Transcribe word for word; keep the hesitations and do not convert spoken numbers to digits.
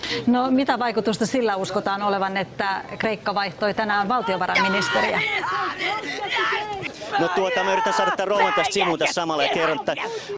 No mitä vaikutusta sillä uskotaan olevan, että Kreikka vaihtoi tänään valtiovarainministeriä? No tuota, mä yritän saada tämän Rooman tästä sivuun tässä samalla ja kerron, että